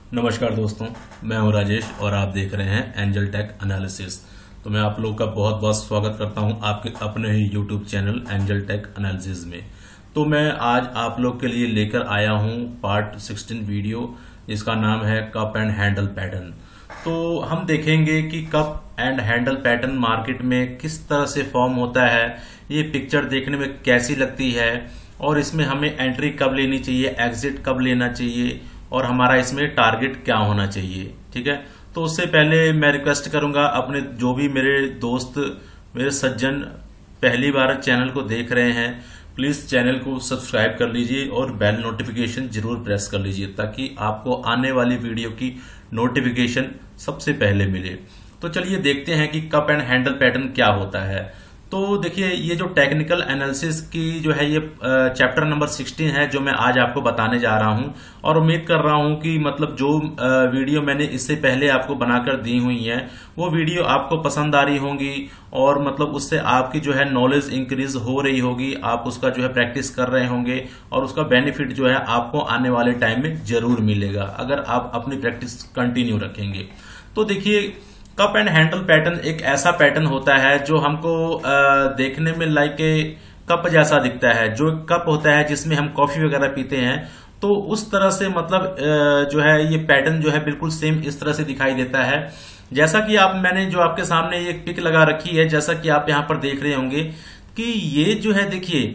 नमस्कार दोस्तों, मैं हूं राजेश और आप देख रहे हैं एंजल टेक एनालिसिस। तो मैं आप लोगों का बहुत बहुत स्वागत करता हूं आपके अपने ही YouTube channel Angel Tech Analysis में। तो मैं आज आप लोग के लिए लेकर आया हूं पार्ट 16 वीडियो, जिसका नाम है कप एंड हैंडल पैटर्न। तो हम देखेंगे कि cup and handle pattern market में किस तरह से फॉर्म होता है, ये पिक्चर देखने में कैसी लगती है और इसमें हमें एंट्री कब लेनी चाहिए, एग्जिट कब लेना चाहिए और हमारा इसमें टारगेट क्या होना चाहिए। ठीक है, तो उससे पहले मैं रिक्वेस्ट करूंगा अपने जो भी मेरे दोस्त, मेरे सज्जन पहली बार चैनल को देख रहे हैं, प्लीज चैनल को सब्सक्राइब कर लीजिए और बेल नोटिफिकेशन जरूर प्रेस कर लीजिए ताकि आपको आने वाली वीडियो की नोटिफिकेशन सबसे पहले मिले। तो चलिए देखते हैं कि कप एंड हैंडल पैटर्न क्या होता है। तो देखिए, ये जो टेक्निकल एनालिसिस की जो है ये चैप्टर नंबर 16 है जो मैं आज आपको बताने जा रहा हूं। और उम्मीद कर रहा हूं कि मतलब जो वीडियो मैंने इससे पहले आपको बनाकर दी हुई है वो वीडियो आपको पसंद आ रही होंगी और मतलब उससे आपकी जो है नॉलेज इंक्रीज हो रही होगी, आप उसका जो है प्रैक्टिस कर रहे होंगे और उसका बेनिफिट जो है आपको आने वाले टाइम में जरूर मिलेगा अगर आप अपनी प्रैक्टिस कंटिन्यू रखेंगे। तो देखिए, कप एंड हैंडल पैटर्न एक ऐसा पैटर्न होता है जो हमको देखने में लाइक कप जैसा दिखता है। जो कप होता है जिसमें हम कॉफी वगैरह पीते हैं, तो उस तरह से मतलब जो है ये पैटर्न जो है बिल्कुल सेम इस तरह से दिखाई देता है। जैसा कि मैंने जो आपके सामने एक पिक लगा रखी है, जैसा कि आप यहाँ पर देख रहे होंगे कि ये जो है देखिए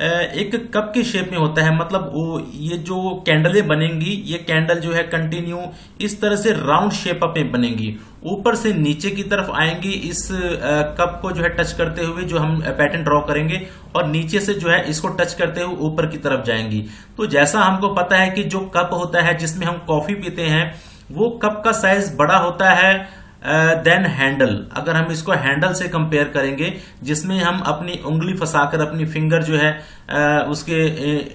एक कप के शेप में होता है। मतलब वो ये जो कैंडलें बनेंगी, ये कैंडल जो है कंटिन्यू इस तरह से राउंड शेप में बनेंगी, ऊपर से नीचे की तरफ आएंगी इस कप को जो है टच करते हुए जो हम पैटर्न ड्रॉ करेंगे, और नीचे से जो है इसको टच करते हुए ऊपर की तरफ जाएंगी। तो जैसा हमको पता है कि जो कप होता है जिसमें हम कॉफी पीते हैं, वो कप का साइज बड़ा होता है देन हैंडल। अगर हम इसको हैंडल से कंपेयर करेंगे जिसमें हम अपनी उंगली फंसाकर अपनी फिंगर जो है उसके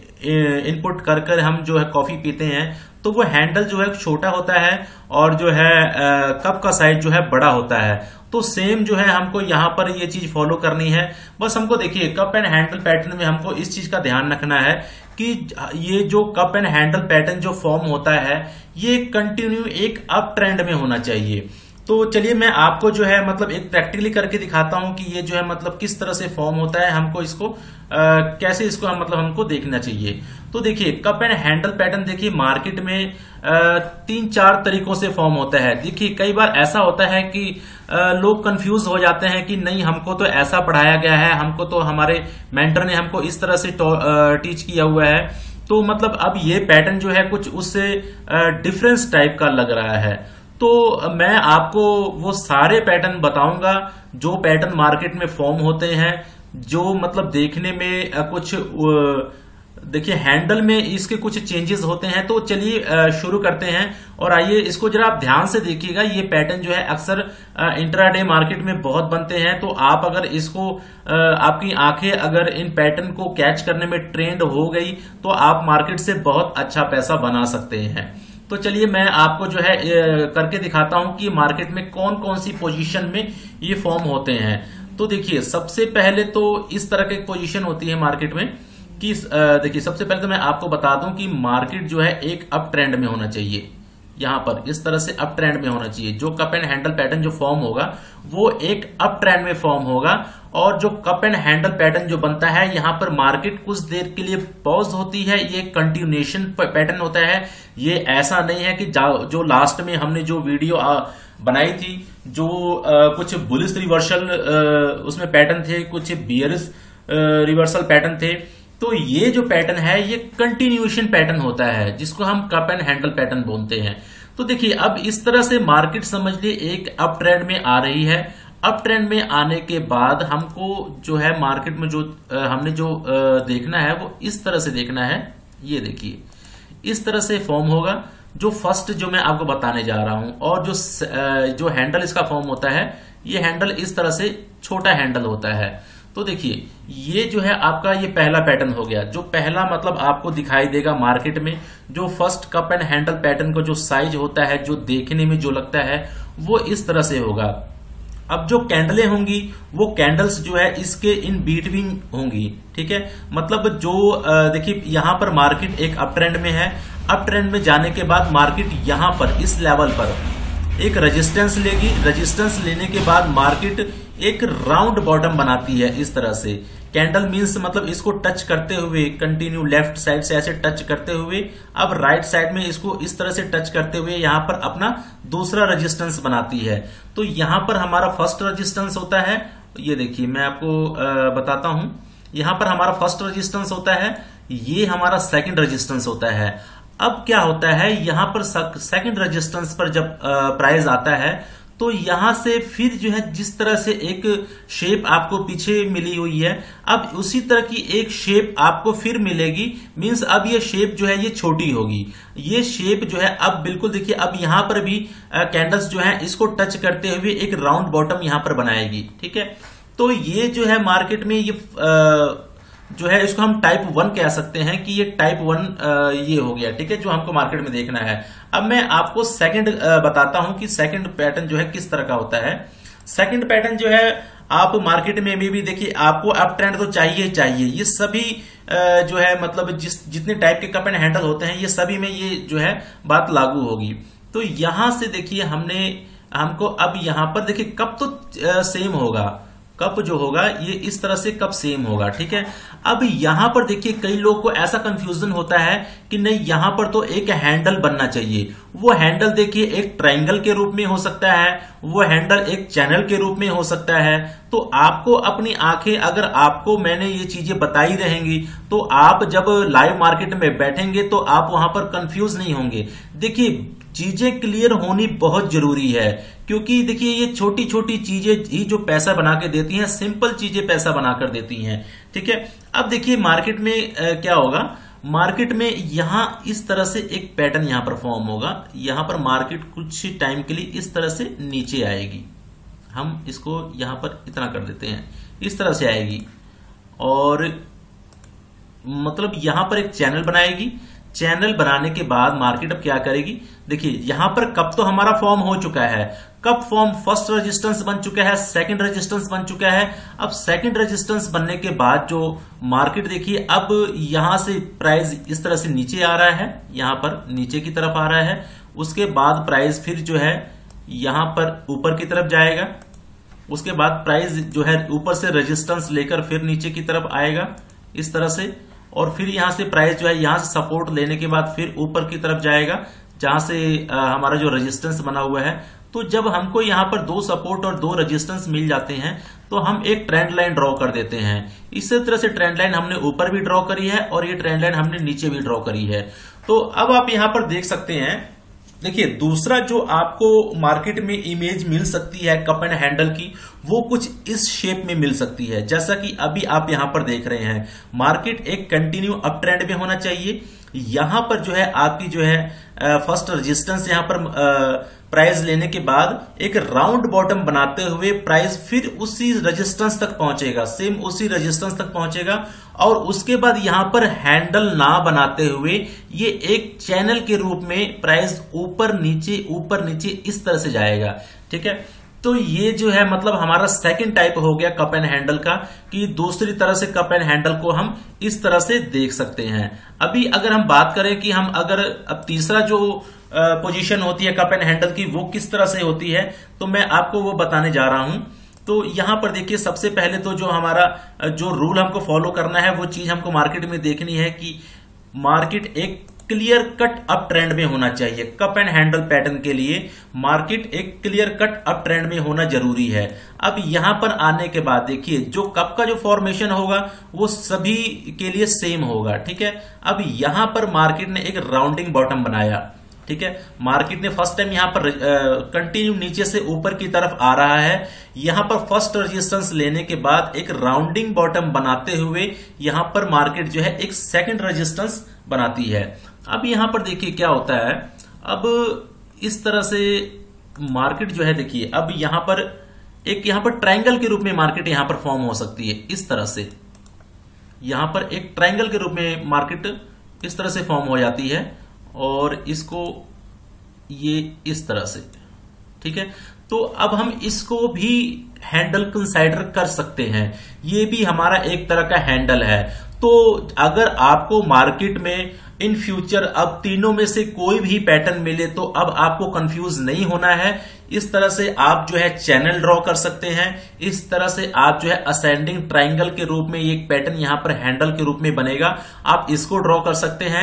इनपुट कर कर हम जो है कॉफी पीते हैं, तो वो हैंडल जो है छोटा होता है और जो है कप का साइज जो है बड़ा होता है। तो सेम जो है हमको यहाँ पर ये चीज फॉलो करनी है। बस हमको देखिए कप एंड हैंडल पैटर्न में हमको इस चीज का ध्यान रखना है कि ये जो कप एंड हैंडल पैटर्न जो फॉर्म होता है ये कंटिन्यू एक अप ट्रेंड में होना चाहिए। तो चलिए मैं आपको जो है मतलब एक प्रैक्टिकली करके दिखाता हूं कि ये जो है मतलब किस तरह से फॉर्म होता है, हमको इसको कैसे इसको मतलब हमको देखना चाहिए। तो देखिए, कप एंड हैंडल पैटर्न देखिए मार्केट में 3-4 तरीकों से फॉर्म होता है। देखिए, कई बार ऐसा होता है कि लोग कंफ्यूज हो जाते हैं कि नहीं, हमको तो ऐसा पढ़ाया गया है, हमको तो हमारे मेंटर ने हमको इस तरह से टीच किया हुआ है, तो मतलब अब ये पैटर्न जो है कुछ उससे डिफरेंस टाइप का लग रहा है। तो मैं आपको वो सारे पैटर्न बताऊंगा जो पैटर्न मार्केट में फॉर्म होते हैं, जो मतलब देखने में कुछ देखिए हैंडल में इसके कुछ चेंजेस होते हैं। तो चलिए शुरू करते हैं और आइए इसको जरा आप ध्यान से देखिएगा। ये पैटर्न जो है अक्सर इंट्राडे मार्केट में बहुत बनते हैं, तो आप अगर इसको आपकी आंखें अगर इन पैटर्न को कैच करने में ट्रेंड हो गई तो आप मार्केट से बहुत अच्छा पैसा बना सकते हैं। तो चलिए मैं आपको जो है करके दिखाता हूं कि मार्केट में कौन कौन सी पोजीशन में ये फॉर्म होते हैं। तो देखिए, सबसे पहले तो इस तरह की पोजीशन होती है मार्केट में कि देखिए सबसे पहले तो मैं आपको बता दूं कि मार्केट जो है एक अप ट्रेंड में होना चाहिए। यहां पर इस तरह से अप ट्रेंड में होना चाहिए। जो कप एंड हैंडल पैटर्न जो फॉर्म होगा वो एक अप ट्रेंड में फॉर्म होगा, और जो कप एंड हैंडल पैटर्न जो बनता है यहाँ पर मार्केट कुछ देर के लिए पॉज होती है, ये कंटिन्यूएशन पैटर्न होता है। ये ऐसा नहीं है कि जो लास्ट में हमने जो वीडियो बनाई थी, जो कुछ बुलिश रिवर्सल उसमें पैटर्न थे, कुछ बियरिश रिवर्सल पैटर्न थे, तो ये जो पैटर्न है ये कंटिन्यूएशन पैटर्न होता है जिसको हम कप एंड हैंडल पैटर्न बोलते हैं। तो देखिए, अब इस तरह से मार्केट समझ लिए एक अप ट्रेंड में आ रही है। अप ट्रेंड में आने के बाद हमको जो है मार्केट में जो हमने जो देखना है वो इस तरह से देखना है। ये देखिए, इस तरह से फॉर्म होगा जो फर्स्ट जो मैं आपको बताने जा रहा हूं। और जो हैंडल इसका फॉर्म होता है, ये हैंडल इस तरह से छोटा हैंडल होता है। तो देखिए, ये जो है आपका ये पहला पैटर्न हो गया। जो पहला मतलब आपको दिखाई देगा मार्केट में, जो first cup and handle pattern का जो साइज होता है, जो देखने में जो लगता है वो इस तरह से होगा। अब जो कैंडलें होंगी वो कैंडल्स जो है इसके इन बिटवीन होंगी। ठीक है, मतलब जो देखिए यहां पर मार्केट एक अप ट्रेंड में है। अप ट्रेंड में जाने के बाद मार्केट यहां पर इस लेवल पर एक रेजिस्टेंस लेगी। रेजिस्टेंस लेने के बाद मार्केट एक राउंड बॉटम बनाती है इस तरह से। कैंडल मींस मतलब इसको टच करते हुए कंटिन्यू लेफ्ट साइड से ऐसे टच करते हुए अब राइट साइड में इसको इस तरह से टच करते हुए यहां पर अपना दूसरा रेजिस्टेंस बनाती है। तो यहां पर हमारा फर्स्ट रेजिस्टेंस होता है, ये देखिए मैं आपको बताता हूं। यहां पर हमारा फर्स्ट रेजिस्टेंस होता है, ये हमारा सेकंड रेजिस्टेंस होता है। अब क्या होता है, यहां पर सेकंड रेजिस्टेंस पर जब प्राइस आता है तो यहां से फिर जो है जिस तरह से एक शेप आपको पीछे मिली हुई है, अब उसी तरह की एक शेप आपको फिर मिलेगी। मींस अब ये शेप जो है ये छोटी होगी। ये शेप जो है अब बिल्कुल देखिए, अब यहां पर भी कैंडल्स जो है इसको टच करते हुए एक राउंड बॉटम यहां पर बनाएगी। ठीक है, तो ये जो है मार्केट में ये जो है इसको हम टाइप 1 कह सकते हैं कि ये टाइप 1 ये हो गया। ठीक है, जो हमको मार्केट में देखना है। अब मैं आपको सेकंड बताता हूं कि सेकंड पैटर्न जो है किस तरह का होता है। सेकंड पैटर्न जो है आप मार्केट में भी देखिए, आपको अप ट्रेंड तो चाहिए चाहिए। ये सभी जो है मतलब जितने टाइप के कप एंड हैंडल होते हैं ये सभी में ये जो है बात लागू होगी। तो यहां से देखिए हमको अब यहां पर देखिए कप तो सेम होगा, कप जो होगा ये इस तरह से कप सेम होगा। ठीक है, अब यहां पर देखिए कई लोग को ऐसा कंफ्यूजन होता है कि नहीं यहां पर तो एक हैंडल बनना चाहिए। वो हैंडल देखिए एक ट्रायंगल के रूप में हो सकता है, वो हैंडल एक चैनल के रूप में हो सकता है। तो आपको अपनी आंखें, अगर आपको मैंने ये चीजें बताई रहेंगी तो आप जब लाइव मार्केट में बैठेंगे तो आप वहां पर कंफ्यूज नहीं होंगे। देखिए चीजें क्लियर होनी बहुत जरूरी है, क्योंकि देखिए ये छोटी छोटी चीजें ही जो पैसा बना के देती हैं, सिंपल चीजें पैसा बनाकर देती हैं। ठीक है, अब देखिए मार्केट में क्या होगा, मार्केट में यहां इस तरह से एक पैटर्न यहां पर फॉर्म होगा। यहां पर मार्केट कुछ टाइम के लिए इस तरह से नीचे आएगी। हम इसको यहां पर इतना कर देते हैं, इस तरह से आएगी और मतलब यहां पर एक चैनल बनाएगी। चैनल बनाने के बाद मार्केट अब क्या करेगी, देखिए यहां पर कप तो हमारा फॉर्म हो चुका है। कप फॉर्म फर्स्ट रेजिस्टेंस बन चुका है, सेकंड रेजिस्टेंस बन चुका है। अब सेकंड रेजिस्टेंस बनने के बाद जो मार्केट देखिए अब यहां से प्राइस इस तरह से नीचे आ रहा है, यहां पर नीचे की तरफ आ रहा है। उसके बाद प्राइस फिर जो है यहां पर ऊपर की तरफ जाएगा। उसके बाद प्राइस जो है ऊपर से रेजिस्टेंस लेकर फिर नीचे की तरफ आएगा इस तरह से, और फिर यहां से प्राइस जो है यहां से सपोर्ट लेने के बाद फिर ऊपर की तरफ जाएगा जहां से हमारा जो रेजिस्टेंस बना हुआ है। तो जब हमको यहां पर 2 सपोर्ट और 2 रेजिस्टेंस मिल जाते हैं तो हम एक ट्रेंड लाइन ड्रॉ कर देते हैं। इसी तरह से ट्रेंड लाइन हमने ऊपर भी ड्रॉ करी है और ये ट्रेंड लाइन हमने नीचे भी ड्रॉ करी है। तो अब आप यहां पर देख सकते हैं, देखिए दूसरा जो आपको मार्केट में इमेज मिल सकती है कप एंड हैंडल की, वो कुछ इस शेप में मिल सकती है। जैसा कि अभी आप यहां पर देख रहे हैं, मार्केट एक कंटिन्यू अप ट्रेंड में होना चाहिए। यहां पर जो है आपकी जो है फर्स्ट रेजिस्टेंस यहां पर प्राइस लेने के बाद एक राउंड बॉटम बनाते हुए प्राइस फिर उसी रेजिस्टेंस तक पहुंचेगा, सेम उसी रेजिस्टेंस तक पहुंचेगा। और उसके बाद यहां पर हैंडल ना बनाते हुए ये एक चैनल के रूप में प्राइस ऊपर नीचे इस तरह से जाएगा। ठीक है, तो ये जो है मतलब हमारा सेकंड टाइप हो गया कप एंड हैंडल का, कि दूसरी तरह से कप एंड हैंडल को हम इस तरह से देख सकते हैं। अभी अगर हम बात करें कि हम अगर अब तीसरा जो पोजीशन होती है कप एंड हैंडल की वो किस तरह से होती है, तो मैं आपको वो बताने जा रहा हूं। तो यहां पर देखिए सबसे पहले तो जो हमारा जो रूल हमको फॉलो करना है वो चीज हमको मार्केट में देखनी है कि मार्केट एक क्लियर कट अप ट्रेंड में होना चाहिए। कप एंड हैंडल पैटर्न के लिए मार्केट एक क्लियर कट अप ट्रेंड में होना जरूरी है। अब यहां पर आने के बाद देखिए जो कप का जो फॉर्मेशन होगा वो सभी के लिए सेम होगा। ठीक है, अब यहां पर मार्केट ने एक राउंडिंग बॉटम बनाया। ठीक है, मार्केट ने फर्स्ट टाइम यहां पर कंटिन्यू नीचे से ऊपर की तरफ आ रहा है। यहां पर फर्स्ट रेजिस्टेंस लेने के बाद एक राउंडिंग बॉटम बनाते हुए यहां पर मार्केट जो है एक सेकंड रेजिस्टेंस बनाती है। अब यहां पर देखिए क्या होता है, अब इस तरह से मार्केट जो है देखिए अब यहां पर ट्रायंगल के रूप में मार्केट यहां पर फॉर्म हो सकती है। इस तरह से यहां पर एक ट्रायंगल के रूप में मार्केट इस तरह से फॉर्म हो जाती है और इसको ये इस तरह से। ठीक है, तो अब हम इसको भी हैंडल कंसाइडर कर सकते हैं, ये भी हमारा एक तरह का हैंडल है। तो अगर आपको मार्केट में इन फ्यूचर अब तीनों में से कोई भी पैटर्न मिले तो अब आपको कंफ्यूज नहीं होना है। इस तरह से आप जो है चैनल ड्रॉ कर सकते हैं। इस तरह से आप जो है असेंडिंग ट्राइंगल के रूप में एक पैटर्न यहां पर हैंडल के रूप में बनेगा, आप इसको ड्रॉ कर सकते हैं।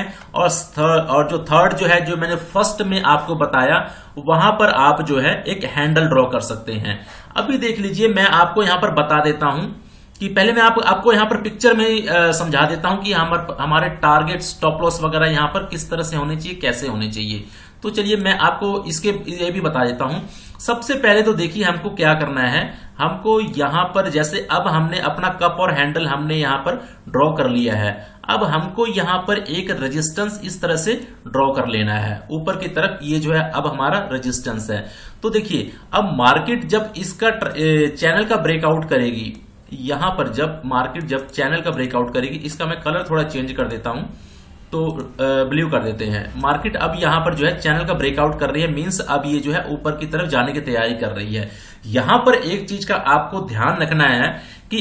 और जो थर्ड जो है, जो मैंने फर्स्ट में आपको बताया, वहां पर आप जो है एक हैंडल ड्रॉ कर सकते हैं। अभी देख लीजिए, मैं आपको यहां पर बता देता हूं कि पहले मैं आपको यहां पर पिक्चर में समझा देता हूं कि हमारे टारगेट स्टॉप लॉस वगैरह यहां पर किस तरह से होने चाहिए, कैसे होने चाहिए। तो चलिए मैं आपको ये भी बता देता हूं। सबसे पहले तो देखिए हमको क्या करना है। हमको यहां पर जैसे अब हमने अपना कप और हैंडल हमने यहां पर ड्रॉ कर लिया है। अब हमको यहां पर एक रेजिस्टेंस इस तरह से ड्रॉ कर लेना है ऊपर की तरफ। ये जो है अब हमारा रेजिस्टेंस है। तो देखिए अब मार्केट जब इसका चैनल का ब्रेकआउट करेगी, यहां पर जब मार्केट जब चैनल का ब्रेकआउट करेगी, इसका मैं कलर थोड़ा चेंज कर देता हूं, तो ब्लू कर देते हैं। मार्केट अब यहां पर जो है चैनल का ब्रेकआउट कर रही है, मींस अब ये जो है ऊपर की तरफ जाने की तैयारी कर रही है। यहां पर एक चीज का आपको ध्यान रखना है कि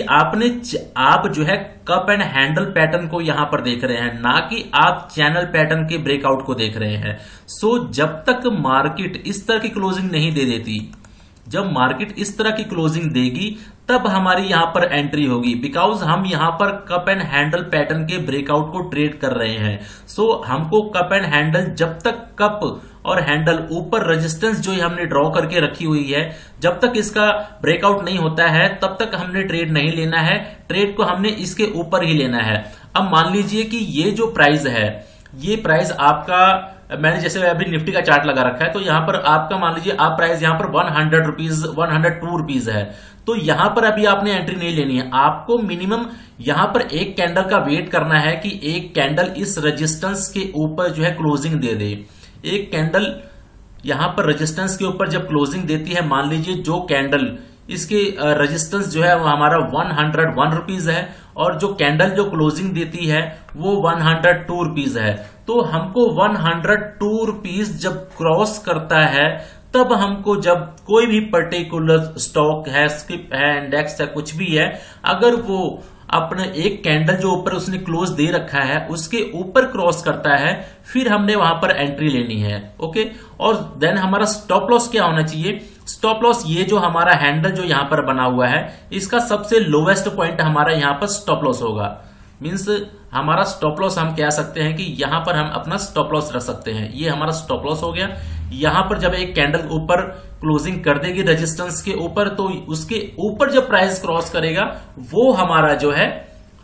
आप जो है कप एंड हैंडल पैटर्न को यहां पर देख रहे हैं, ना कि आप चैनल पैटर्न के ब्रेकआउट को देख रहे हैं। सो जब तक मार्केट इस तरह की क्लोजिंग नहीं दे देती, जब मार्केट इस तरह की क्लोजिंग देगी तब हमारी यहां पर एंट्री होगी, बिकॉज हम यहां पर कप एंड हैंडल पैटर्न के ब्रेकआउट को ट्रेड कर रहे हैं। सो हमको कप एंड हैंडल, जब तक कप और हैंडल ऊपर रेजिस्टेंस जो हमने ड्रॉ करके रखी हुई है, जब तक इसका ब्रेकआउट नहीं होता है तब तक हमने ट्रेड नहीं लेना है। ट्रेड को हमने इसके ऊपर ही लेना है। अब मान लीजिए कि ये जो प्राइस है, ये प्राइस आपका, मैंने जैसे अभी निफ्टी का चार्ट लगा रखा है, तो यहां पर आपका मान लीजिए आप प्राइस यहां पर 100 रुपीज 102 रुपीज है। तो यहां पर अभी आपने एंट्री नहीं लेनी है। आपको मिनिमम यहां पर एक कैंडल का वेट करना है कि एक कैंडल इस रेजिस्टेंस के ऊपर जो है क्लोजिंग दे दे। एक कैंडल यहां पर रेजिस्टेंस के ऊपर जब क्लोजिंग देती है, मान लीजिए जो कैंडल इसके रेजिस्टेंस जो है वो हमारा 101 रुपीज है, और जो कैंडल जो क्लोजिंग देती है वो 102 रुपीज है। तो हमको 102 रुपीज जब क्रॉस करता है, तब हमको जब कोई भी पर्टिकुलर स्टॉक है, स्किप है, इंडेक्स है, कुछ भी है, अगर वो अपने एक कैंडल जो ऊपर उसने क्लोज दे रखा है उसके ऊपर क्रॉस करता है, फिर हमने वहां पर एंट्री लेनी है। ओके, और देन हमारा स्टॉप लॉस क्या होना चाहिए? स्टॉप लॉस ये जो हमारा हैंडल जो यहां पर बना हुआ है, इसका सबसे लोवेस्ट पॉइंट हमारा यहां पर स्टॉप लॉस होगा। मींस हमारा स्टॉप लॉस हम कह सकते हैं कि यहां पर हम अपना स्टॉप लॉस रख सकते हैं। ये हमारा स्टॉप लॉस हो गया। यहां पर जब एक कैंडल ऊपर क्लोजिंग कर देगी रेजिस्टेंस के ऊपर, तो उसके ऊपर जब प्राइस क्रॉस करेगा वो हमारा जो है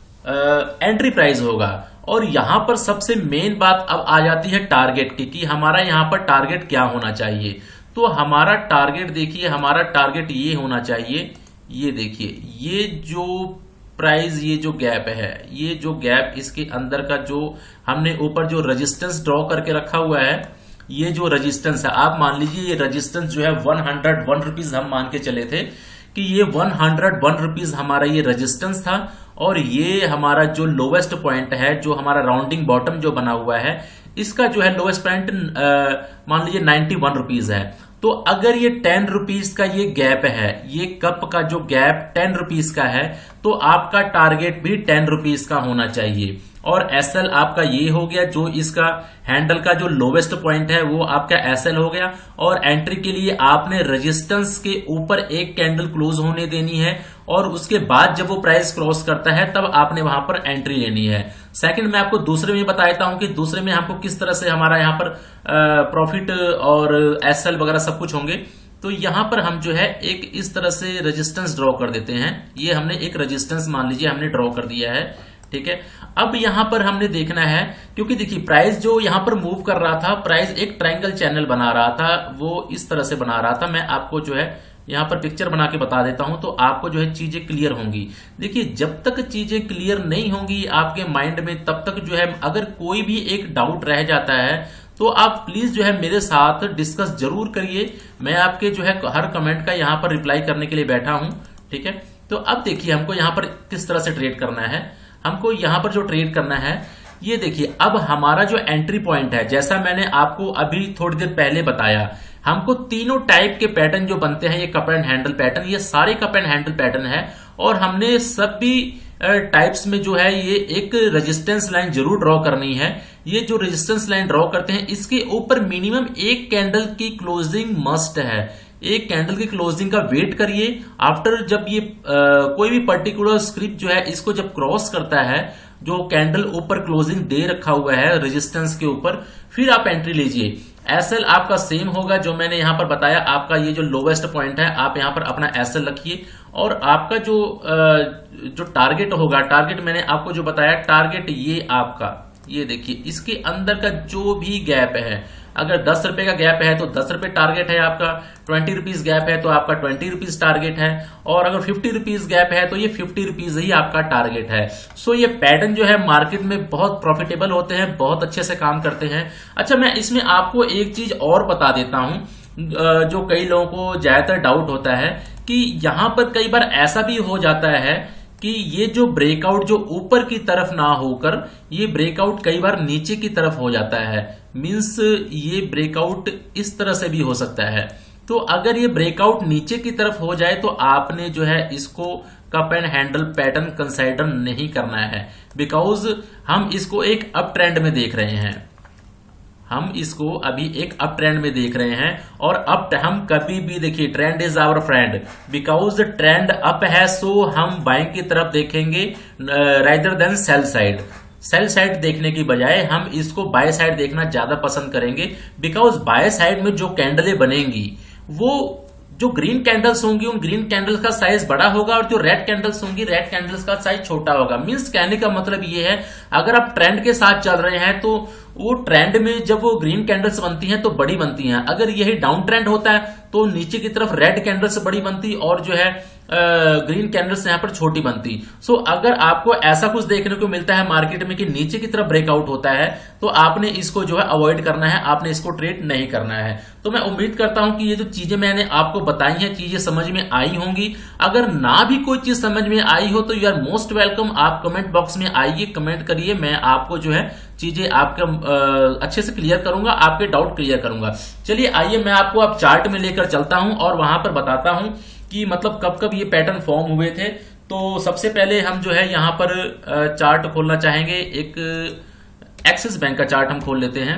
एंट्री प्राइस होगा। और यहां पर सबसे मेन बात अब आ जाती है टारगेट की, कि हमारा यहां पर टारगेट क्या होना चाहिए। तो हमारा टारगेट देखिए, हमारा टारगेट ये होना चाहिए, ये देखिए, ये जो प्राइस, ये जो गैप है, ये जो गैप इसके अंदर का जो हमने ऊपर जो रेजिस्टेंस ड्रॉ करके रखा हुआ है, ये जो रेजिस्टेंस है, आप मान लीजिए ये रेजिस्टेंस जो है 101 रुपीज हम मान के चले थे कि ये 101 रुपीज हमारा ये रेजिस्टेंस था, और ये हमारा जो लोवेस्ट पॉइंट है, जो हमारा राउंडिंग बॉटम जो बना हुआ है, इसका जो है लोवेस्ट पॉइंट मान लीजिए 91 रुपीज है। तो अगर ये 10 रुपीज का ये गैप है, ये कप का जो गैप 10 रुपीज का है, तो आपका टारगेट भी 10 रुपीज का होना चाहिए। और एसएल आपका ये हो गया, जो इसका हैंडल का जो लोवेस्ट पॉइंट है वो आपका एसएल हो गया। और एंट्री के लिए आपने रेजिस्टेंस के ऊपर एक कैंडल क्लोज होने देनी है, और उसके बाद जब वो प्राइस क्रॉस करता है तब आपने वहां पर एंट्री लेनी है। सेकंड मैं आपको दूसरे में बता देता हूं कि दूसरे में हमको किस तरह से हमारा यहाँ पर प्रॉफिट और एसएल वगैरह सब कुछ होंगे। तो यहां पर हम जो है एक इस तरह से रेजिस्टेंस ड्रॉ कर देते हैं। ये हमने एक रेजिस्टेंस मान लीजिए हमने ड्रॉ कर दिया है, ठीक है। अब यहां पर हमने देखना है, क्योंकि देखिए प्राइस जो यहां पर मूव कर रहा था, प्राइस एक ट्रायंगल चैनल बना रहा था, वो इस तरह से बना रहा था। मैं आपको जो है यहां पर पिक्चर बना के बता देता हूं, तो आपको जो है चीजें क्लियर होंगी। देखिए जब तक चीजें क्लियर नहीं होंगी आपके माइंड में, तब तक जो है अगर कोई भी एक डाउट रह जाता है तो आप प्लीज जो है मेरे साथ डिस्कस जरूर करिए। मैं आपके जो है हर कमेंट का यहां पर रिप्लाई करने के लिए बैठा हूं, ठीक है। तो अब देखिए हमको यहां पर किस तरह से ट्रेड करना है। हमको यहां पर जो ट्रेड करना है, ये देखिए अब हमारा जो एंट्री पॉइंट है, जैसा मैंने आपको अभी थोड़ी देर पहले बताया, हमको तीनों टाइप के पैटर्न जो बनते हैं, ये कप एंड हैंडल पैटर्न, ये सारे कप एंड हैंडल पैटर्न है। और हमने सभी टाइप्स में जो है ये एक रेजिस्टेंस लाइन जरूर ड्रॉ करनी है। ये जो रेजिस्टेंस लाइन ड्रॉ करते हैं इसके ऊपर मिनिमम एक कैंडल की क्लोजिंग मस्ट है। एक कैंडल की क्लोजिंग का वेट करिए। आफ्टर जब ये कोई भी पर्टिकुलर स्क्रिप्ट जो है इसको जब क्रॉस करता है, जो कैंडल ऊपर क्लोजिंग दे रखा हुआ है रेजिस्टेंस के ऊपर, फिर आप एंट्री लीजिए। एसएल आपका सेम होगा जो मैंने यहां पर बताया। आपका ये जो लोवेस्ट पॉइंट है आप यहां पर अपना एसएल रखिए और आपका जो टारगेट होगा, टारगेट मैंने आपको जो बताया, टारगेट ये आपका, ये देखिए इसके अंदर का जो भी गैप है, अगर 10 रुपए का गैप है तो 10 रुपए टारगेट है आपका, 20 रुपीज गैप है तो आपका 20 रुपीज टारगेट है, और अगर 50 रुपीज गैप है तो ये 50 रुपीज ही आपका टारगेट है। सो ये पैटर्न जो है मार्केट में बहुत प्रॉफिटेबल होते हैं, बहुत अच्छे से काम करते हैं। अच्छा, मैं इसमें आपको एक चीज और बता देता हूं जो कई लोगों को ज्यादातर डाउट होता है कि यहां पर कई बार ऐसा भी हो जाता है कि ये जो ब्रेकआउट जो ऊपर की तरफ ना होकर ये ब्रेकआउट कई बार नीचे की तरफ हो जाता है। मींस ये ब्रेकआउट इस तरह से भी हो सकता है। तो अगर ये ब्रेकआउट नीचे की तरफ हो जाए तो आपने जो है इसको cup and handle pattern consider नहीं करना है, बिकॉज हम इसको एक अप ट्रेंड में देख रहे हैं। हम इसको अभी एक अप ट्रेंड में देख रहे हैं और अप हम कभी भी देखिए, trend is our friend, because trend up है। सो हम बाइंग की तरफ देखेंगे rather than sell side. Sell side देखने की बजाय हम इसको बाय साइड देखना ज्यादा पसंद करेंगे, बिकॉज बाय साइड में जो कैंडलें बनेंगी वो जो ग्रीन कैंडल्स होंगी उन ग्रीन कैंडल्स का साइज बड़ा होगा और जो रेड कैंडल्स होंगी रेड कैंडल्स का साइज छोटा होगा। मींस कहने का मतलब ये है, अगर आप ट्रेंड के साथ चल रहे हैं तो वो ट्रेंड में जब वो ग्रीन कैंडल्स बनती हैं तो बड़ी बनती हैं। अगर यही डाउन ट्रेंड होता है तो नीचे की तरफ रेड कैंडल्स बड़ी बनती और जो है ग्रीन कैंडल्स यहां पर छोटी बनती। सो अगर आपको ऐसा कुछ देखने को मिलता है मार्केट में कि नीचे की तरफ ब्रेकआउट होता है तो आपने इसको जो है अवॉइड करना है, आपने इसको ट्रेड नहीं करना है। तो मैं उम्मीद करता हूं कि ये जो चीजें मैंने आपको बताई हैं चीजें समझ में आई होंगी। अगर ना भी कोई चीज समझ में आई हो तो यू आर मोस्ट वेलकम, आप कमेंट बॉक्स में आइए, कमेंट करिए, मैं आपको जो है चीजें आपके अच्छे से क्लियर करूंगा, आपके डाउट क्लियर करूंगा। चलिए आइए मैं आपको अब चार्ट में लेकर चलता हूं और वहां पर बताता हूं कि मतलब कब कब ये पैटर्न फॉर्म हुए थे। तो सबसे पहले हम जो है यहां पर चार्ट खोलना चाहेंगे, एक एक्सिस बैंक का चार्ट हम खोल लेते हैं।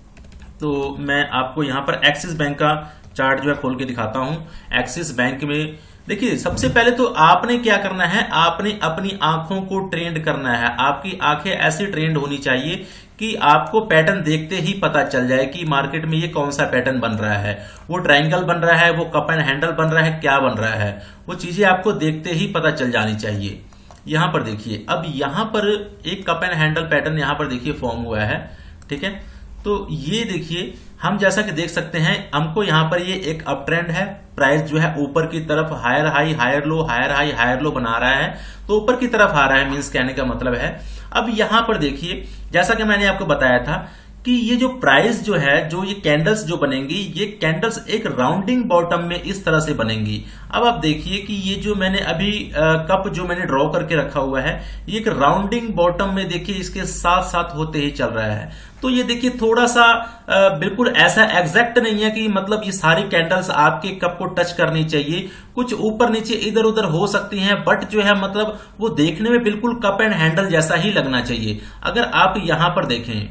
तो मैं आपको यहां पर एक्सिस बैंक का चार्ट जो है खोल के दिखाता हूं। एक्सिस बैंक में देखिए, सबसे पहले तो आपने क्या करना है, आपने अपनी आंखों को ट्रेंड करना है। आपकी आंखें ऐसी ट्रेंड होनी चाहिए कि आपको पैटर्न देखते ही पता चल जाए कि मार्केट में ये कौन सा पैटर्न बन रहा है। वो ट्रायंगल बन रहा है, वो कप एंड हैंडल बन रहा है, क्या बन रहा है, वो चीजें आपको देखते ही पता चल जानी चाहिए। यहां पर देखिए, अब यहां पर एक कप एंड हैंडल पैटर्न यहां पर देखिए फॉर्म हुआ है, ठीक है। तो ये देखिए, हम जैसा कि देख सकते हैं हमको यहां पर ये एक अप ट्रेंड है, प्राइस जो है ऊपर की तरफ higher high higher low higher high higher low बना रहा है, तो ऊपर की तरफ आ रहा है, मींस कहने का मतलब है। अब यहां पर देखिए, जैसा कि मैंने आपको बताया था कि ये जो प्राइस जो है, जो ये कैंडल्स जो बनेंगी, ये कैंडल्स एक राउंडिंग बॉटम में इस तरह से बनेंगी। अब आप देखिए कि ये जो मैंने अभी कप जो मैंने ड्रॉ करके रखा हुआ है, ये एक राउंडिंग बॉटम में देखिए इसके साथ साथ होते ही चल रहा है। तो ये देखिए थोड़ा सा बिल्कुल ऐसा एग्जैक्ट नहीं है कि मतलब ये सारी कैंडल्स आपके कप को टच करनी चाहिए, कुछ ऊपर नीचे इधर उधर हो सकती हैं, बट जो है मतलब वो देखने में बिल्कुल कप एंड हैंडल जैसा ही लगना चाहिए। अगर आप यहां पर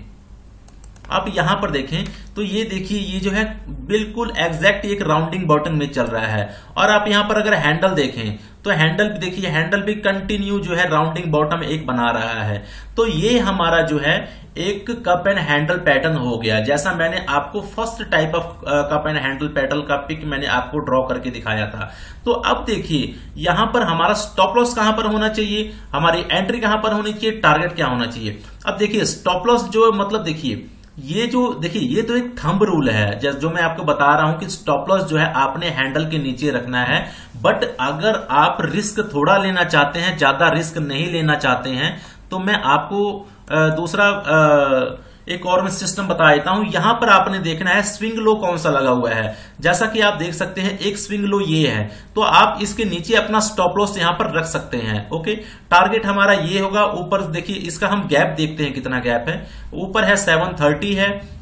देखें, तो ये देखिए, ये जो है बिल्कुल एग्जैक्ट एक राउंडिंग बॉटम में चल रहा है। और आप यहां पर अगर हैंडल देखें तो हैंडल भी देखिए, हैंडल भी कंटिन्यू जो है राउंडिंग बॉटम एक बना रहा है। तो ये हमारा जो है एक कप एंड हैंडल पैटर्न हो गया, जैसा मैंने आपको first type of cup and handle pattern का पिक मैंने आपको ड्रॉ करके दिखाया था। तो अब देखिए यहां पर हमारा स्टॉप लॉस कहां पर होना चाहिए, हमारी एंट्री कहां पर होनी चाहिए, टारगेट क्या होना चाहिए। अब देखिए स्टॉप लॉस जो मतलब देखिए, ये जो देखिए ये तो एक थंब रूल है जो मैं आपको बता रहा हूं कि स्टॉप लॉस जो है आपने हैंडल के नीचे रखना है। बट अगर आप रिस्क थोड़ा लेना चाहते हैं, ज्यादा रिस्क नहीं लेना चाहते हैं, तो मैं आपको दूसरा एक और मैं सिस्टम बता देता हूं। यहां पर आपने देखना है स्विंग लो कौन सा लगा हुआ है। जैसा कि आप देख सकते हैं एक स्विंग लो ये है, तो आप इसके नीचे अपना स्टॉप लॉस यहां पर रख सकते हैं। ओके, टारगेट हमारा ये होगा। ऊपर देखिए इसका हम गैप देखते हैं, कितना गैप है, ऊपर है 730 है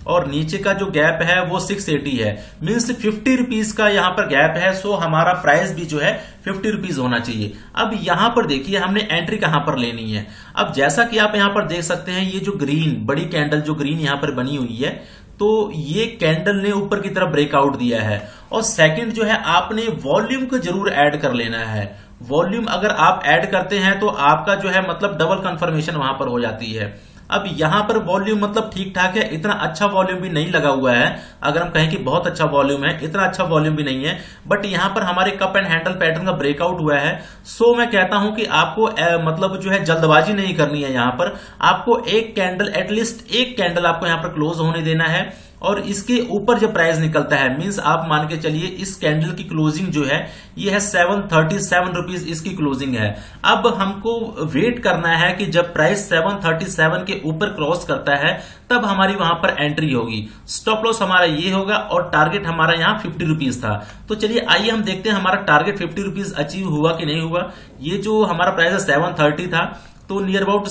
और नीचे का जो गैप है वो 680 है, मीन्स 50 रुपीज का यहाँ पर गैप है। सो हमारा प्राइस भी जो है 50 रुपीज होना चाहिए। अब यहाँ पर देखिए हमने एंट्री कहां पर लेनी है। अब जैसा कि आप यहाँ पर देख सकते हैं, ये जो ग्रीन बड़ी कैंडल जो ग्रीन यहाँ पर बनी हुई है, तो ये कैंडल ने ऊपर की तरफ ब्रेकआउट दिया है। और सेकंड जो है, आपने वॉल्यूम को जरूर ऐड कर लेना है। वॉल्यूम अगर आप ऐड करते हैं तो आपका जो है मतलब डबल कंफर्मेशन वहां पर हो जाती है। अब यहां पर वॉल्यूम मतलब ठीक ठाक है, इतना अच्छा वॉल्यूम भी नहीं लगा हुआ है। अगर हम कहें कि बहुत अच्छा वॉल्यूम है, इतना अच्छा वॉल्यूम भी नहीं है, बट यहां पर हमारे कप एंड हैंडल पैटर्न का ब्रेकआउट हुआ है। सो मैं कहता हूं कि आपको मतलब जो है जल्दबाजी नहीं करनी है। यहां पर आपको एक कैंडल, एटलीस्ट एक कैंडल आपको यहां पर क्लोज होने देना है, और इसके ऊपर जो प्राइस निकलता है, मींस आप मान के चलिए इस कैंडल की क्लोजिंग जो है ये है 737 रुपीज इसकी क्लोजिंग है। अब हमको वेट करना है कि जब प्राइस 737 के ऊपर क्रॉस करता है तब हमारी वहां पर एंट्री होगी। स्टॉप लॉस हमारा ये होगा और टारगेट हमारा यहाँ 50 रुपीज था। तो चलिए आइए हम देखते हैं हमारा टारगेट 50 रुपीज अचीव हुआ कि नहीं हुआ। ये जो हमारा प्राइस है 730 था, तो नियर अबाउट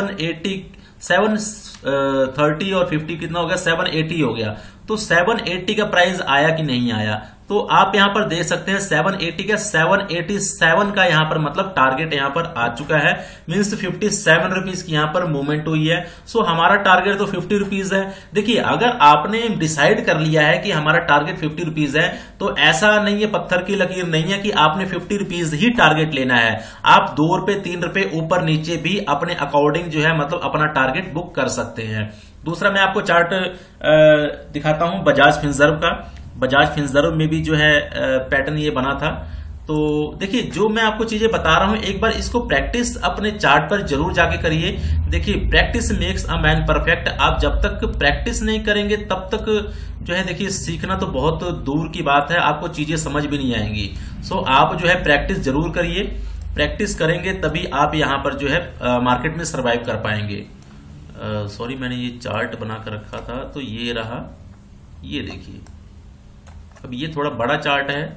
730 और 50 कितना हो गया, 780 हो गया। तो 780 का प्राइस आया कि नहीं आया, तो आप यहां पर देख सकते हैं 780 का 787 का यहां पर मतलब टारगेट यहां पर आ चुका है, मीन्स 57 रुपीज की यहां पर मूवमेंट हुई है। सो हमारा टारगेट तो 50 रुपीज है। देखिए अगर आपने डिसाइड कर लिया है कि हमारा टारगेट 50 रुपीज है, तो ऐसा नहीं है, पत्थर की लकीर नहीं है कि आपने 50 रुपीज ही टारगेट लेना है। आप 2 रुपए 3 रुपए ऊपर नीचे भी अपने अकॉर्डिंग जो है मतलब अपना टारगेट बुक कर सकते हैं। दूसरा मैं आपको चार्ट दिखाता हूं बजाज फिनसर्व का। बजाज फिनसर्व में भी जो है पैटर्न ये बना था। तो देखिए जो मैं आपको चीजें बता रहा हूं, एक बार इसको प्रैक्टिस अपने चार्ट पर जरूर जाके करिए। देखिए practice makes a man perfect. आप जब तक प्रैक्टिस नहीं करेंगे तब तक जो है देखिए सीखना तो बहुत दूर की बात है, आपको चीजें समझ भी नहीं आएंगी। सो आप जो है प्रैक्टिस जरूर करिए। प्रैक्टिस करेंगे तभी आप यहां पर जो है मार्केट में सर्वाइव कर पाएंगे। सॉरी मैंने ये चार्ट बना कर रखा था, तो ये रहा, ये देखिए। अब ये थोड़ा बड़ा चार्ट है,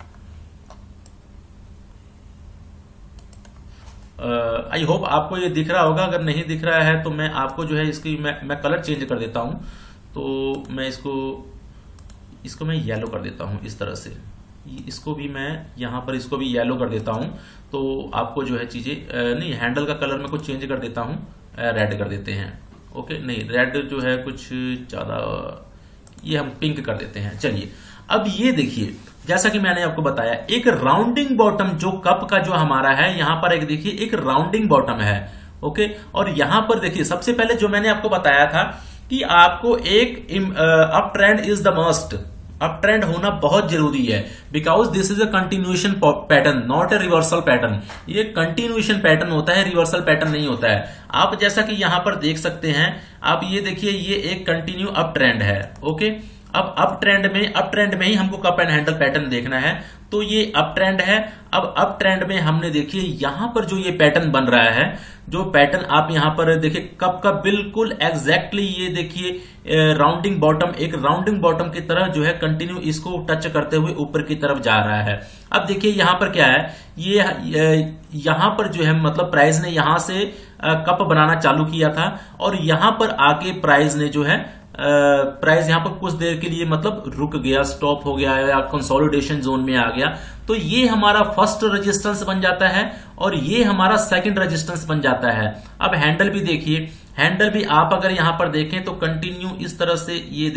आई होप आपको ये दिख रहा होगा। अगर नहीं दिख रहा है तो मैं आपको जो है इसकी मैं कलर चेंज कर देता हूं। तो मैं इसको मैं येलो कर देता हूं इस तरह से। इसको भी मैं यहां पर इसको भी येलो कर देता हूं, तो आपको जो है चीजें नहीं, हैंडल का कलर मैं कुछ चेंज कर देता हूं, रेड कर देते हैं। ओके, नहीं रेड जो है कुछ ज्यादा, ये हम पिंक कर देते हैं। चलिए अब ये देखिए, जैसा कि मैंने आपको बताया एक राउंडिंग बॉटम जो कप का जो हमारा है, यहां पर एक देखिए एक राउंडिंग बॉटम है। ओके, और यहां पर देखिए सबसे पहले जो मैंने आपको बताया था कि आपको एक up trend is the must, up trend होना बहुत जरूरी है, because this is a continuation pattern, not a reversal pattern. ये कंटिन्यूएशन पैटर्न होता है, रिवर्सल पैटर्न नहीं होता है। आप जैसा कि यहां पर देख सकते हैं, आप ये देखिए ये एक कंटिन्यू अप ट्रेंड है। ओके, अब अप ट्रेंड में ही हमको कप एंड हैंडल पैटर्न देखना है। तो ये अप ट्रेंड है। अब अप ट्रेंड में हमने देखिए यहां पर जो ये पैटर्न बन रहा है, जो पैटर्न आप यहां पर देखिए कप का बिल्कुल एग्जैक्टली ये देखिए राउंडिंग बॉटम, एक राउंडिंग बॉटम की तरह जो है कंटिन्यू इसको टच करते हुए ऊपर की तरफ जा रहा है। अब देखिए यहां पर क्या है, ये यहां पर जो है मतलब प्राइस ने यहां से कप बनाना चालू किया था, और यहां पर आके प्राइस ने जो है प्राइस यहां पर कुछ देर के लिए मतलब रुक गया, स्टॉप हो गया या कंसोलिडेशन जोन में आ गया। तो ये हमारा फर्स्ट रेजिस्टेंस बन जाता है और ये हमारा सेकंड रेजिस्टेंस बन जाता है। अब हैंडल भी देखिए, हैंडल भी आप अगर यहां पर देखें तो कंटिन्यू इस तरह से ये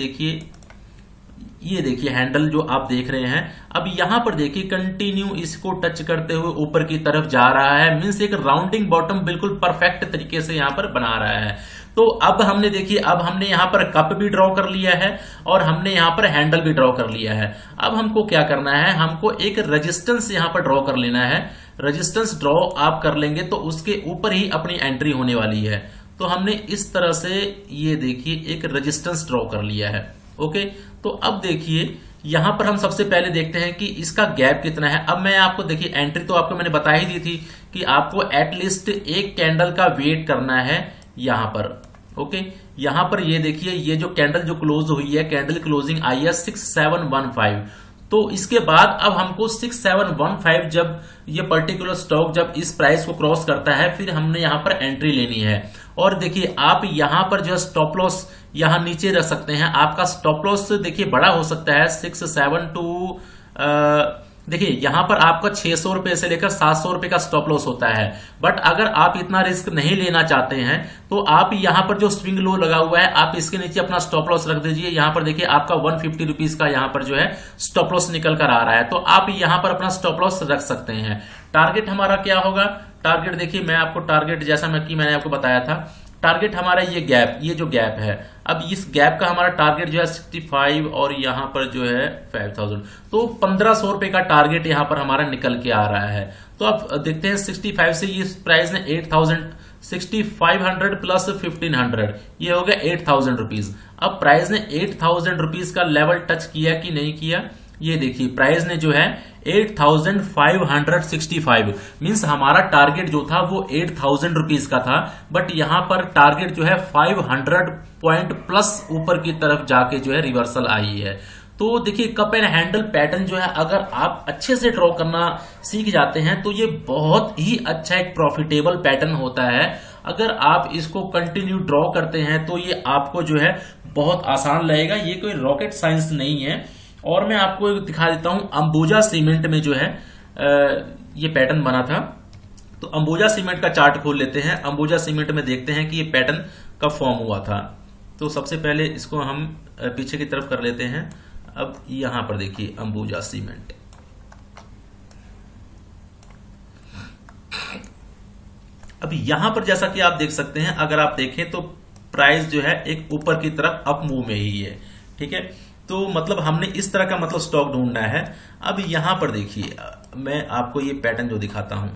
देखिए हैंडल जो आप देख रहे हैं। अब यहां पर देखिए कंटिन्यू इसको टच करते हुए ऊपर की तरफ जा रहा है, मींस एक राउंडिंग बॉटम बिल्कुल परफेक्ट तरीके से यहां पर बना रहा है। तो अब हमने देखिए, अब हमने यहां पर कप भी ड्रॉ कर लिया है और हमने यहां पर हैंडल भी ड्रॉ कर लिया है। अब हमको क्या करना है, हमको एक रेजिस्टेंस यहां पर ड्रॉ कर लेना है। रेजिस्टेंस ड्रॉ आप कर लेंगे तो उसके ऊपर ही अपनी एंट्री होने वाली है। तो हमने इस तरह से ये देखिए एक रेजिस्टेंस ड्रॉ कर लिया है। ओके, तो अब देखिए यहां पर हम सबसे पहले देखते हैं कि इसका गैप कितना है। अब मैं आपको देखिए एंट्री तो आपको मैंने बता ही दी थी कि आपको एटलीस्ट एक कैंडल का वेट करना है यहां पर। ओके, यहां पर ये देखिए ये जो कैंडल जो क्लोज हुई है, कैंडल क्लोजिंग आई है 6715। तो इसके बाद अब हमको 6715 जब ये पर्टिकुलर स्टॉक जब इस प्राइस को क्रॉस करता है, फिर हमने यहां पर एंट्री लेनी है। और देखिए आप यहां पर जो स्टॉप लॉस यहाँ नीचे रख सकते हैं। आपका स्टॉप लॉस देखिए बड़ा हो सकता है 6, 7 टू देखिए यहाँ पर आपका 600 रुपए से लेकर 700 रुपए का स्टॉप लॉस होता है। बट अगर आप इतना रिस्क नहीं लेना चाहते हैं तो आप यहाँ पर जो स्विंग लो लगा हुआ है आप इसके नीचे अपना स्टॉप लॉस रख दीजिए। यहाँ पर देखिए आपका 150 रुपीज का यहाँ पर जो है स्टॉप लॉस निकल कर आ रहा है, तो आप यहाँ पर अपना स्टॉप लॉस रख सकते हैं। टारगेट हमारा क्या होगा? टारगेट देखिए मैं आपको टारगेट जैसा मैंने आपको बताया था, टारगेट हमारा ये जो गैप है, अब इस गैप का हमारा टारगेट जो है 65 और यहाँ पर जो है 5000, तो 1500 रुपए का टारगेट यहाँ पर हमारा निकल के आ रहा है। तो अब देखते हैं 65 से ये प्राइस ने 6500 प्लस 1500 ये हो गया 8000 रुपीज। अब प्राइस ने 8000 रुपीज का लेवल टच किया कि नहीं किया? ये देखिए प्राइस ने जो है 8565 मीन्स हमारा टारगेट जो था वो 8000 रुपीज का था, बट यहां पर टारगेट जो है 500 पॉइंट प्लस ऊपर की तरफ जाके जो है रिवर्सल आई है। तो देखिए कप एंड हैंडल पैटर्न जो है अगर आप अच्छे से ड्रॉ करना सीख जाते हैं तो ये बहुत ही अच्छा एक प्रॉफिटेबल पैटर्न होता है। अगर आप इसको कंटिन्यू ड्रॉ करते हैं तो ये आपको जो है बहुत आसान लगेगा, ये कोई रॉकेट साइंस नहीं है। और मैं आपको दिखा देता हूं अंबुजा सीमेंट में जो है ये पैटर्न बना था। तो अंबुजा सीमेंट का चार्ट खोल लेते हैं, अंबुजा सीमेंट में देखते हैं कि ये पैटर्न कब फॉर्म हुआ था। तो सबसे पहले इसको हम पीछे की तरफ कर लेते हैं। अब यहां पर देखिए अंबुजा सीमेंट, अब यहां पर जैसा कि आप देख सकते हैं, अगर आप देखें तो प्राइस जो है एक ऊपर की तरफ अप मूव में ही है, ठीक है। तो मतलब हमने इस तरह का मतलब स्टॉक ढूंढना है। अब यहां पर देखिए मैं आपको ये पैटर्न जो दिखाता हूं,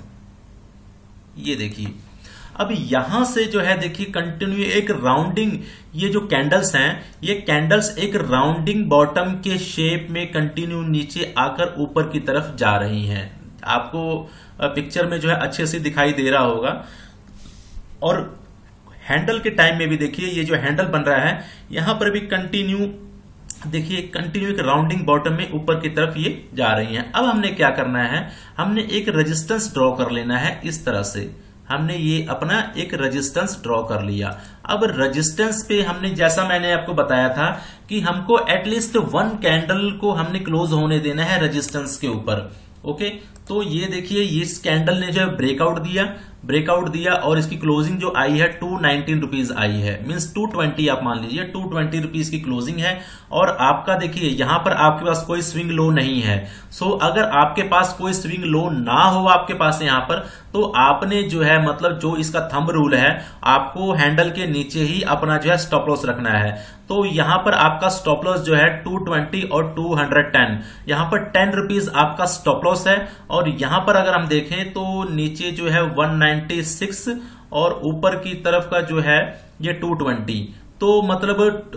ये देखिए अब यहां से जो है देखिए कंटिन्यू एक राउंडिंग, ये जो कैंडल्स हैं ये कैंडल्स एक राउंडिंग बॉटम के शेप में कंटिन्यू नीचे आकर ऊपर की तरफ जा रही हैं। आपको पिक्चर में जो है अच्छे से दिखाई दे रहा होगा। और हैंडल के टाइम में भी देखिए ये जो हैंडल बन रहा है यहां पर भी कंटिन्यू देखिए कंटिन्यू एक राउंडिंग बॉटम में ऊपर की तरफ ये जा रही हैं। अब हमने क्या करना है, हमने एक रेजिस्टेंस ड्रॉ कर लेना है। इस तरह से हमने ये अपना एक रेजिस्टेंस ड्रॉ कर लिया। अब रेजिस्टेंस पे हमने जैसा मैंने आपको बताया था कि हमको एटलीस्ट 1 कैंडल को हमने क्लोज होने देना है रेजिस्टेंस के ऊपर। ओके, तो ये देखिए इस कैंडल ने जो है ब्रेकआउट दिया और इसकी क्लोजिंग जो आई है 219 रुपीज आई है, मींस 220 आप मान लीजिए 220 रुपीज की क्लोजिंग है। और आपका देखिए यहां पर आपके पास कोई स्विंग लो नहीं है। सो अगर आपके पास कोई स्विंग लो ना हो आपके पास यहां पर, तो आपने जो है मतलब जो इसका थंब रूल है आपको हैंडल के नीचे ही अपना जो है स्टॉप लॉस रखना है। तो यहां पर आपका स्टॉप लॉस जो है 220 और 210, यहां पर 10 रुपीज आपका स्टॉप लॉस है। और यहां पर अगर हम देखें तो नीचे जो है 196 और ऊपर की तरफ का जो है ये 220, तो मतलब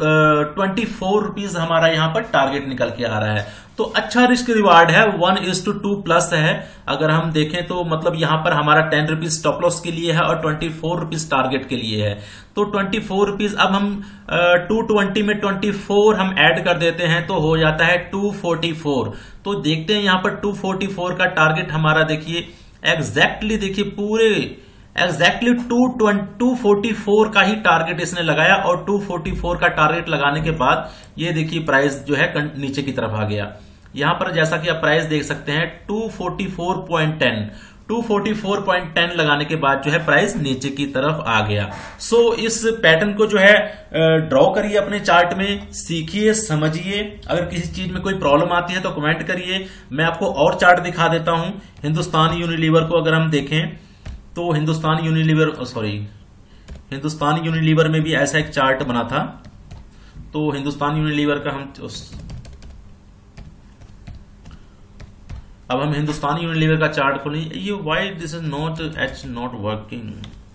24 रुपीज हमारा यहां पर टारगेट निकल के आ रहा है। तो अच्छा रिस्क रिवार्ड है, 1:2 प्लस है। अगर हम देखें तो मतलब यहां पर हमारा 10 रुपीज स्टॉप लॉस के लिए है और 24 रुपीज टारगेट के लिए है। तो 24 रुपीज, अब हम 220 में 24 हम ऐड कर देते हैं तो हो जाता है 244। तो देखते हैं यहां पर 244 का टारगेट हमारा देखिए एग्जैक्टली, देखिए पूरे एग्जैक्टली 244 का ही टारगेट इसने लगाया। और 244 का टारगेट लगाने के बाद ये देखिए प्राइस जो है नीचे की तरफ आ गया। यहां पर जैसा कि आप प्राइस देख सकते हैं 244.10 लगाने के बाद जो है प्राइस नीचे की तरफ आ गया। सो इस पैटर्न को जो है ड्रॉ करिए अपने चार्ट में, सीखिए, समझिए। अगर किसी चीज में कोई प्रॉब्लम आती है तो कमेंट करिए। मैं आपको और चार्ट दिखा देता हूं। हिंदुस्तान यूनिलीवर को अगर हम देखें तो हिंदुस्तान यूनिलीवर में भी ऐसा एक चार्ट बना था। तो हिंदुस्तान यूनिलीवर का अब हम हिंदुस्तान यूनिलीवर का चार्ट खोलें। ये why this is not not working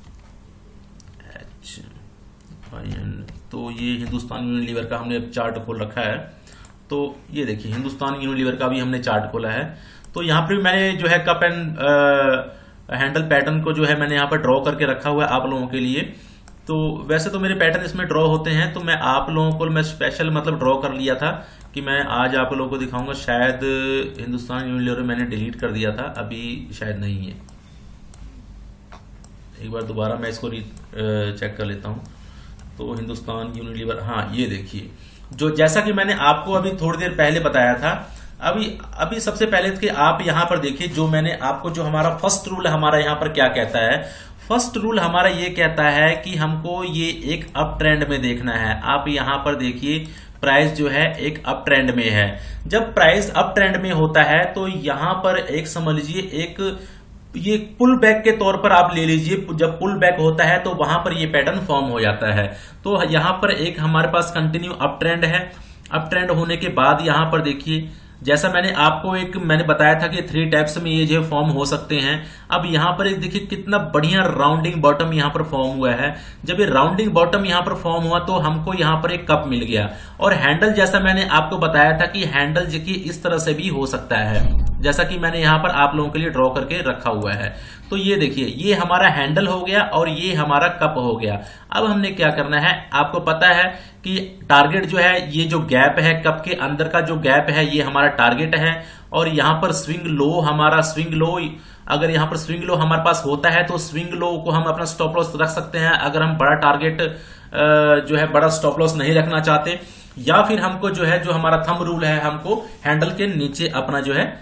तो ये हिंदुस्तान यूनिलीवर का हमने चार्ट खोल रखा है। तो ये देखिए हिंदुस्तान यूनिलीवर का भी हमने चार्ट खोला है। तो यहां पर मैंने जो है कप एंड हैंडल पैटर्न को जो है मैंने यहाँ पर ड्रॉ करके रखा हुआ है आप लोगों के लिए। तो वैसे तो मेरे पैटर्न इसमें ड्रॉ होते हैं, तो मैं आप लोगों को मैं स्पेशल मतलब ड्रॉ कर लिया था कि मैं आज आप लोगों को दिखाऊंगा। शायद हिंदुस्तान यूनिलीवर मैंने डिलीट कर दिया था, अभी शायद नहीं है। एक बार दोबारा मैं इसको चेक कर लेता हूं। तो हिंदुस्तान यूनिलीवर, हाँ ये देखिए, जो जैसा कि मैंने आपको अभी थोड़ी देर पहले बताया था, अभी सबसे पहले कि आप यहां पर देखिए, जो मैंने आपको, जो हमारा फर्स्ट रूल हमारा यहां पर क्या कहता है। फर्स्ट रूल हमारा ये कहता है कि हमको ये एक अप ट्रेंड में देखना है। आप यहां पर देखिए, प्राइस जो है एक अप ट्रेंड में है। जब प्राइस अप ट्रेंड में होता है तो यहां पर एक समझ लीजिए, एक ये पुल बैक के तौर पर आप ले लीजिए। जब पुल बैक होता है तो वहां पर ये पैटर्न फॉर्म हो जाता है। तो यहां पर एक हमारे पास कंटिन्यू अप ट्रेंड है। अप ट्रेंड होने के बाद यहां पर देखिए, जैसा मैंने बताया था कि 3 टाइप्स में ये जो फॉर्म हो सकते हैं। अब यहां पर एक देखिए कितना बढ़िया राउंडिंग बॉटम यहां पर फॉर्म हुआ है। जब ये राउंडिंग बॉटम यहां पर फॉर्म हुआ तो हमको यहां पर एक कप मिल गया। और हैंडल, जैसा मैंने आपको बताया था कि हैंडल देखिए इस तरह से भी हो सकता है, जैसा कि मैंने यहां पर आप लोगों के लिए ड्रॉ करके रखा हुआ है। तो ये देखिए, ये हमारा हैंडल हो गया और ये हमारा कप हो गया। अब हमने क्या करना है, आपको पता है कि टारगेट जो है, ये जो गैप है कप के अंदर का जो गैप है, ये हमारा टारगेट है। और यहां पर स्विंग लो, हमारा स्विंग लो, अगर यहां पर स्विंग लो हमारे पास होता है तो स्विंग लो को हम अपना स्टॉप लॉस रख सकते हैं। अगर हम बड़ा टारगेट जो है बड़ा स्टॉप लॉस नहीं रखना चाहते, या फिर हमको जो है, जो हमारा थंब रूल है, हमको हैंडल के नीचे अपना जो है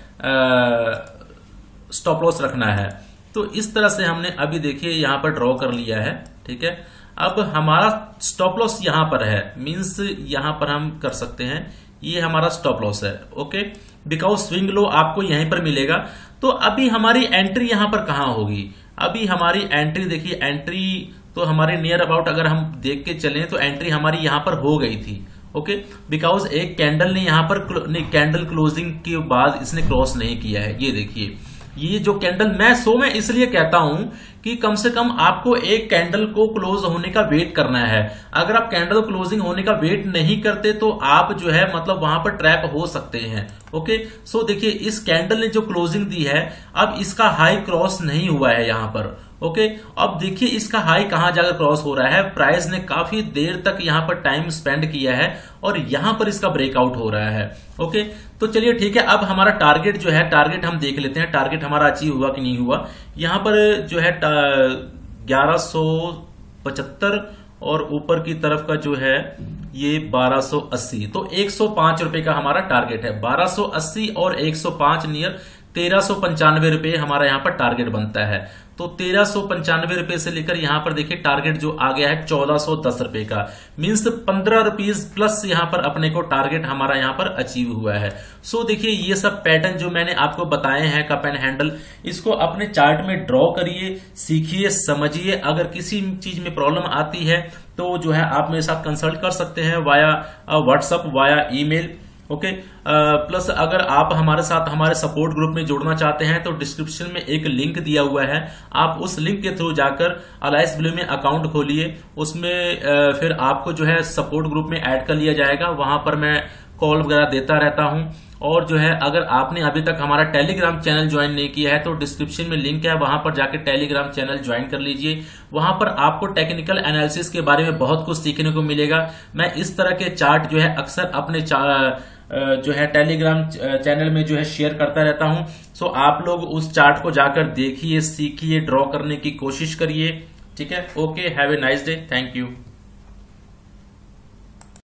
स्टॉप लॉस रखना है। तो इस तरह से हमने अभी देखिए यहां पर ड्रॉ कर लिया है। ठीक है, अब हमारा स्टॉप लॉस यहां पर है, मींस यहां पर हम कर सकते हैं, ये हमारा स्टॉप लॉस है। ओके, बिकॉज स्विंग लो आपको यहीं पर मिलेगा। तो अभी हमारी एंट्री यहां पर कहां होगी, अभी हमारी एंट्री देखिए, एंट्री तो हमारे नियर अबाउट अगर हम देख के चलें तो एंट्री हमारी यहां पर हो गई थी। ओके, बिकॉज एक कैंडल ने यहां पर कैंडल क्लोजिंग के बाद इसने क्रॉस नहीं किया है। ये देखिए, ये जो कैंडल मैं इसलिए कहता हूं कि कम से कम आपको एक कैंडल को क्लोज होने का वेट करना है। अगर आप कैंडल क्लोजिंग होने का वेट नहीं करते तो आप जो है मतलब वहां पर ट्रैप हो सकते हैं। ओके, सो देखिए इस कैंडल ने जो क्लोजिंग दी है, अब इसका हाई क्रॉस नहीं हुआ है यहां पर। ओके, अब देखिए इसका हाई कहां जाकर क्रॉस हो रहा है, प्राइस ने काफी देर तक यहां पर टाइम स्पेंड किया है और यहां पर इसका ब्रेकआउट हो रहा है। ओके, तो चलिए ठीक है, अब हमारा टारगेट जो है, टारगेट हम देख लेते हैं, टारगेट हमारा अचीव हुआ कि नहीं हुआ। यहां पर जो है 1175 और ऊपर की तरफ का जो है ये 1280, तो 105 रुपए का हमारा टारगेट है। 1280 और 105 नियर 1395 रुपए हमारा यहाँ पर टारगेट बनता है। तो 1395 रुपए से लेकर यहाँ पर देखिए टारगेट जो आ गया है 1410 रुपए का, मीन्स 15 रुपीज प्लस यहाँ पर अपने को टारगेट हमारा यहाँ पर अचीव हुआ है। सो देखिए ये सब पैटर्न जो मैंने आपको बताए हैं कप एंड हैंडल, इसको अपने चार्ट में ड्रॉ करिए, सीखिए, समझिए। अगर किसी चीज में प्रॉब्लम आती है तो जो है आप मेरे साथ कंसल्ट कर सकते हैं via WhatsApp, via email. Okay, plus अगर आप हमारे साथ हमारे सपोर्ट ग्रुप में जुड़ना चाहते हैं तो डिस्क्रिप्शन में एक लिंक दिया हुआ है, आप उस लिंक के थ्रू जाकर अलायंस ब्लू में अकाउंट खोलिए। उसमें फिर आपको जो है सपोर्ट ग्रुप में ऐड कर लिया जाएगा। वहां पर मैं कॉल वगैरह देता रहता हूं। और जो है अगर आपने अभी तक हमारा टेलीग्राम चैनल ज्वाइन नहीं किया है तो डिस्क्रिप्शन में लिंक है, वहां पर जाकर टेलीग्राम चैनल ज्वाइन कर लीजिए। वहां पर आपको टेक्निकल एनालिसिस के बारे में बहुत कुछ सीखने को मिलेगा। मैं इस तरह के चार्ट जो है अक्सर अपने जो है टेलीग्राम चैनल में जो है शेयर करता रहता हूं। सो आप लोग उस चार्ट को जाकर देखिए, सीखिए, ड्रॉ करने की कोशिश करिए। ठीक है, okay, have a nice day, thank you.